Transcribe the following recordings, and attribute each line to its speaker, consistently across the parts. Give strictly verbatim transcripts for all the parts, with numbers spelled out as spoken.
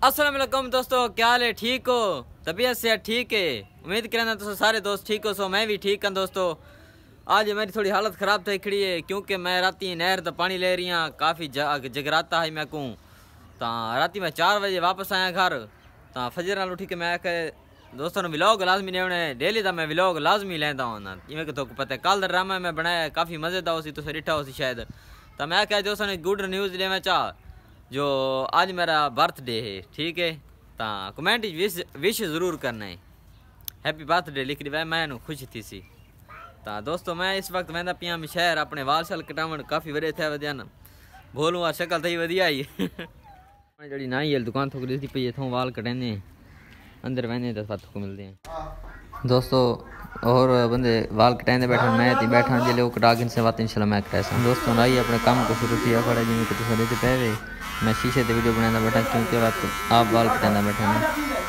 Speaker 1: अस्सलाम वालेकुम दोस्तों, क्या हाल है? ठीक हो? तबीयत से ठीक है? उम्मीद करना तो सारे दोस्त ठीक हो। सो मैं भी ठीक हूँ दोस्तों। आज मेरी थोड़ी हालत ख़राब थी खड़ी है क्योंकि मैं राती नहर तो पानी ले रही हाँ, काफ़ी जगराता है मैं को। तो राती मैं चार बजे वापस आया घर। तो फजर नाल उठी के मैं आखे दोस्तों ने व्लॉग लाजमी लेने डेली का मैं व्लॉग लाजमी लेंदा हूँ ना। इवें तो पता है कल का ड्रामा मैं बनाया काफ़ी मज़ेदार सी, तुम डिठा हो शायद। तो मैं आख्या दोस्तों ने गुड न्यूज़ लेना चाह जो आज मेरा बर्थडे है, ठीक है। तो कमेंट विश विश ज़रूर करना है, हैप्पी बर्थडे लिख दी मैं खुश थी सी। तो दोस्तों मैं इस वक्त वह पिया मैं शहर अपने वाल शाल कटावन काफ़ी वरे थे वधिया न बोलूँ आ शक्ल थी वधिया ही जी ना ही दुकान थोक दी पी इतों वाल कटेंदे अंदर वहने तो सत को मिलते हैं दोस्तों। और बंदे वाल कटाइंदे बैठे मैं थी बैठा जिले वो कटा के बात इंशाल्लाह मैं कराया दोस्तों। आई अपने काम को शुरू किया खड़ा जिम्मे कि तुम पे वे मैं शीशे से वीडियो बनाना बैठा क्योंकि बात आप वाल कटाना बैठा ना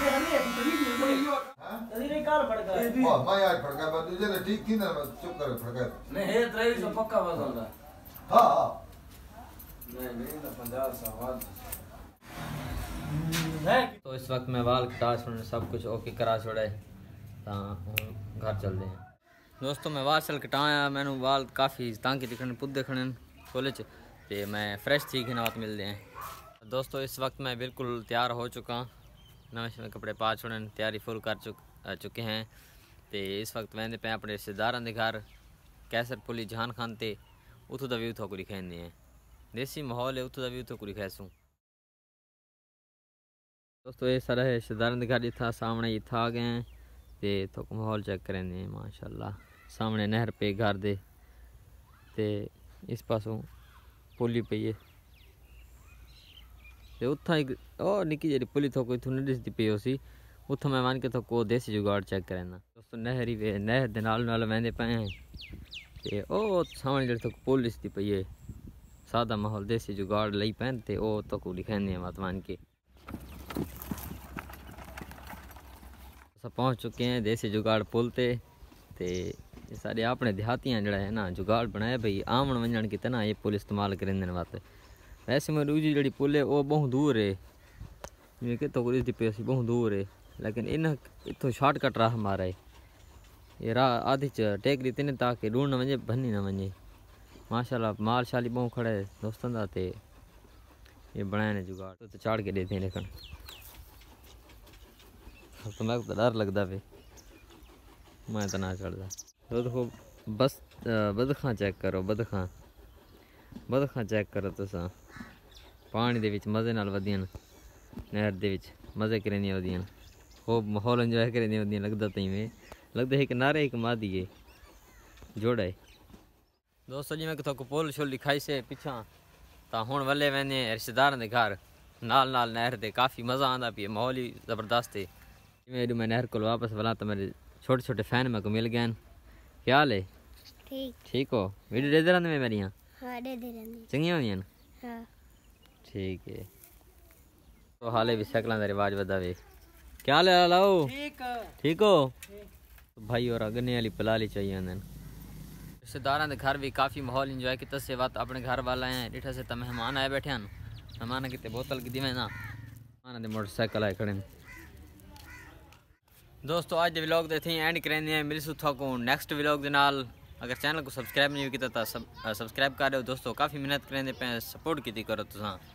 Speaker 1: तो इस वक्त मैं वाल कटा छोड़ सब कुछ ओके करा छोड़ा तो घर चलते हैं दोस्तों। मैं वाल सल कटाया मैंने वाल काफ़ी तांके दिखने पुद देखने खोले तो मैं फ्रेश थी नात मिलते हैं दोस्तों। इस वक्त मैं बिल्कुल तैयार हो चुका नवे नवे कपड़े पा छोड़े तैयारी फुल कर चुक चुके हैं। तो इस वक्त वहदे पे अपने रिश्तेदारों के घर कैसर पुली जहान खान ते उतों का व्यू थोक दिखाते हैं। देसी माहौल है उतों का व्यू थोक दिखासूँ दोस्तों। ये सारा रिश्तेदारों के घर था सामने ही था गए हैं तो थोक माहौल चेक करेंगे माशाल्लाह। सामने नहर पे घर दे ते इस पासों पुली पई है तो उतना एक ओ निकी जी पुली थोक इतों नहीं दिसती पई उसी उतो मैं मान के तो को देसी जुगाड़ चेक करना दोस्तों। नहर ही वे नहर के नाल नाल वहदे पे हैं तो ओ सामने जी थोक पुल दिसती पई है सादा माहौल देसी जुगाड़ लई पैन ते ओ तो को दिखाने मत मान के पहुँच चुके हैं देसी जुगाड़ पुल ते ते सारे अपने देहातियाँ जड़ा है ना जुगाड़ बनाया भाई आवन वजन की तना ये पुल इस्तेमाल करेंगे बात। वैसे मैं दूजी जी पुल है वो बहुत दूर है जिमें कि तो पे बहुत दूर है लेकिन इन इतों शॉर्टकट राह मारा है ये राह आधी च टेक दी तीन ताकि ढूंढ न वजे भनी न वजे माशाल्लाह माल शाली बहुत खड़ा है दोस्तों का ते ये बनाए ने जुगाड़ तो चाड़ के देते हैं लेकिन तो मैं तो डर लगता वे मैं तो ना चढ़ता तो देखो बस बदखा चेक करो बदखा बदखा चेक करो तुसा पानी दे विच मज़े नाल वधियन नहर दे विच मज़े करेंदियां वधियन वो माहौल इंजॉय करेंदियां वधियन लगता तई में लगता है कि नारे एक मादी है जोड़ा है दोस्तों। जी मैं कितों पुल शुल लिखाई से पिछा तो हुण वले वहने रिश्तेदारों के घर नाल नाल नहर दे काफ़ी मज़ा आंदा पी माहौल ही ज़बरदस्त है। मेरी मैं नहर को वापस वाला तो मेरे छोटे छोटे फैन मेरे को मिल गए। क्या हाल है? ठीक ठीक हो? वीडियो दे दे रहा मैं मेरी हाँ दे दे रहा चंगियां होंदियां हाँ ठीक है। तो हाले भी शक्लां दा रिवाज वधा वे। क्या हाल है लाओ ठीक ठीक हो तो भाई और अगने वाली पलाली चाहिए अंदर रिश्तेदारों के घर भी काफ़ी माहौल इंजॉय किया से बात अपने घर वाला हैं डिठा से तो मेहमान आए बैठे हैं मेहमान कितने बोतल की दिवे ना मेहमान मोटरसाइकिल आए खड़े दोस्तों। आज व्लॉग दे थी एंड करेंगे मिलसू थको नेक्स्ट व्लॉग के नाल। अगर चैनल को सब्सक्राइब नहीं किया तो सब सब्सक्राइब कर रहे हो दोस्तों काफ़ी मेहनत करेंगे पे सपोर्ट की करो तुसा।